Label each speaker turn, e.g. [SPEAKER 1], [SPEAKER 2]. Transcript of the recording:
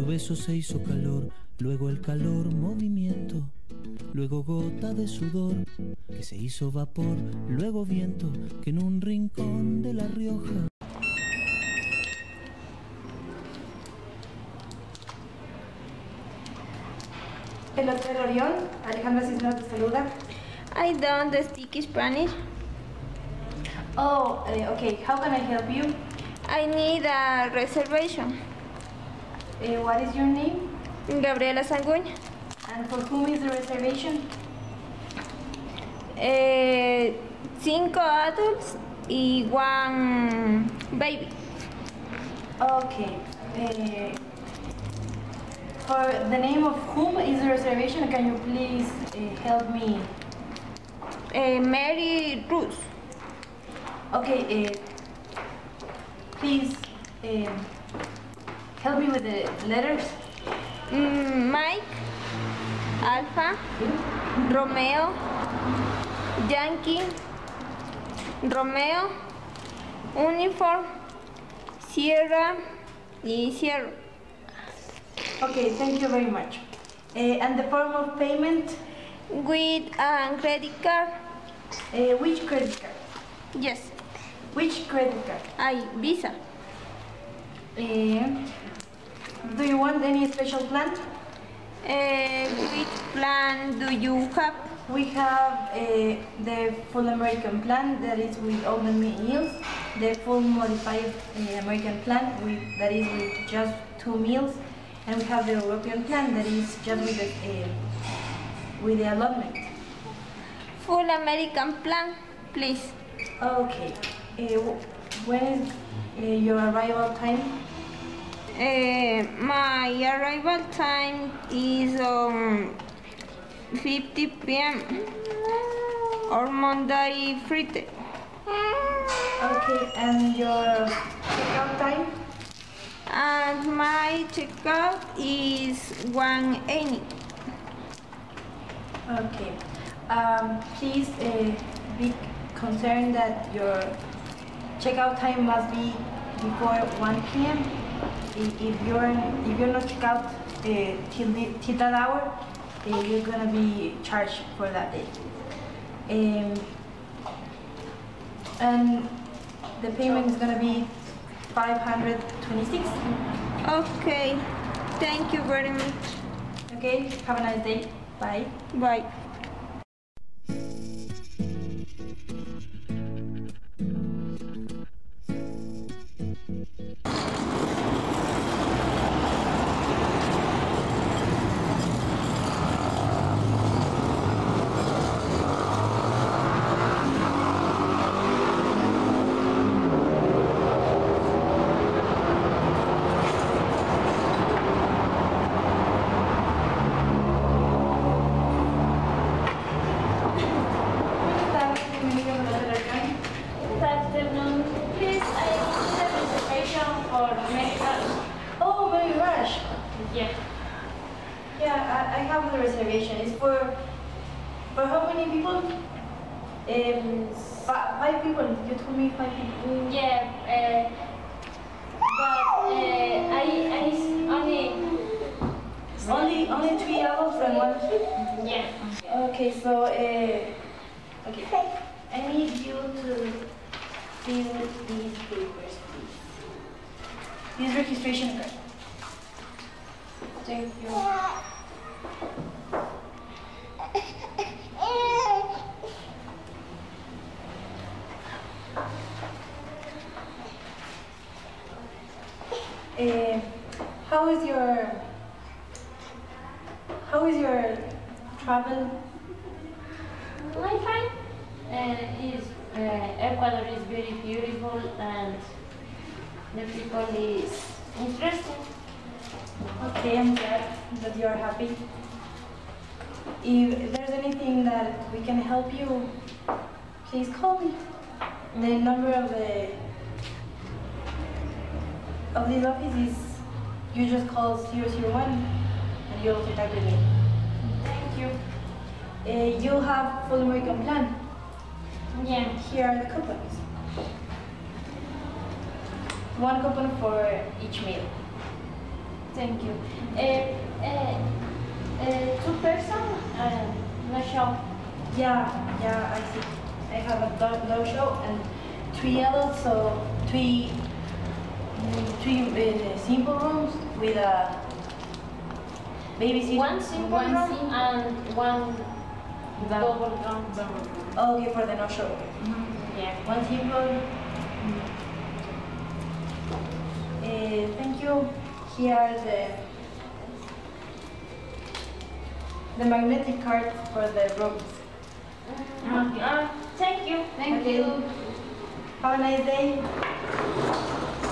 [SPEAKER 1] beso se hizo calor, luego el calor movimiento, luego gota de sudor que se hizo vapor, luego viento que en un rincón de La Rioja.
[SPEAKER 2] El Hotel Orión, Alejandra Cisneros te saluda.
[SPEAKER 3] I don't speak Spanish.
[SPEAKER 2] Oh, okay, how can I help you?
[SPEAKER 3] I need a reservation.
[SPEAKER 2] What is your name?
[SPEAKER 3] Gabriela Sanguña.
[SPEAKER 2] And for whom is the reservation?
[SPEAKER 3] 5 adults y 1 baby.
[SPEAKER 2] Okay. For the name of whom is the reservation, can you please help me?
[SPEAKER 3] Mary Ruth.
[SPEAKER 2] Okay, please help me with the letters.
[SPEAKER 3] Mike, Alpha, Romeo, Yankee, Romeo, Uniform, Sierra y Sierra.
[SPEAKER 2] Okay, thank you very much. And the form of payment?
[SPEAKER 3] With a credit card.
[SPEAKER 2] Which credit card?
[SPEAKER 3] Yes.
[SPEAKER 2] Which credit card?
[SPEAKER 3] Visa.
[SPEAKER 2] Do you want any special plan?
[SPEAKER 3] Which plan do you have?
[SPEAKER 2] We have the full American plan, that is with all the meals. The full modified American plan, that is with just 2 meals. And we have the European plan, that is just with the allotment.
[SPEAKER 3] Full American plan, please.
[SPEAKER 2] Okay. When is your arrival time?
[SPEAKER 3] My arrival time is on 50 p.m. or Monday, Friday.
[SPEAKER 2] Okay, and your checkout time?
[SPEAKER 3] And my checkout is 1:80.
[SPEAKER 2] Okay. Please be concerned that your checkout time must be before 1 p.m. If you're not checked out till that hour, you're gonna be charged for that day. And the payment is gonna be 526.
[SPEAKER 3] Okay, thank you very much.
[SPEAKER 2] Okay, have a nice day. Bye.
[SPEAKER 3] Bye.
[SPEAKER 2] Yeah, I have the reservation. It's for how many people? 5 people. You told me 5 people.
[SPEAKER 4] Yeah, but I
[SPEAKER 2] only 3 adults and 1.
[SPEAKER 4] Yeah.
[SPEAKER 2] Okay, so okay. I need you to fill these papers, please. This registration card. Thank you. How is your travel?
[SPEAKER 4] I'm fine. Ecuador is very beautiful and the people is interesting.
[SPEAKER 2] Okay, I'm glad that you are happy. If there's anything that we can help you, please call me. The number of this office is, you just call 001 and you'll contact with me.
[SPEAKER 4] Thank you.
[SPEAKER 2] You have full American plan.
[SPEAKER 4] Yeah.
[SPEAKER 2] Here are the coupons. 1 coupon for each meal.
[SPEAKER 4] Thank you. Two person, no show.
[SPEAKER 2] Yeah, I see. I have a no show and 3 adults, so three simple rooms with a babysitter.
[SPEAKER 4] One simple room and one double room.
[SPEAKER 2] Okay, for the no show.
[SPEAKER 4] Yeah.
[SPEAKER 2] One simple. Thank you. Here are the magnetic cards for the rooms.
[SPEAKER 4] Thank you.
[SPEAKER 2] Okay. Have a nice day.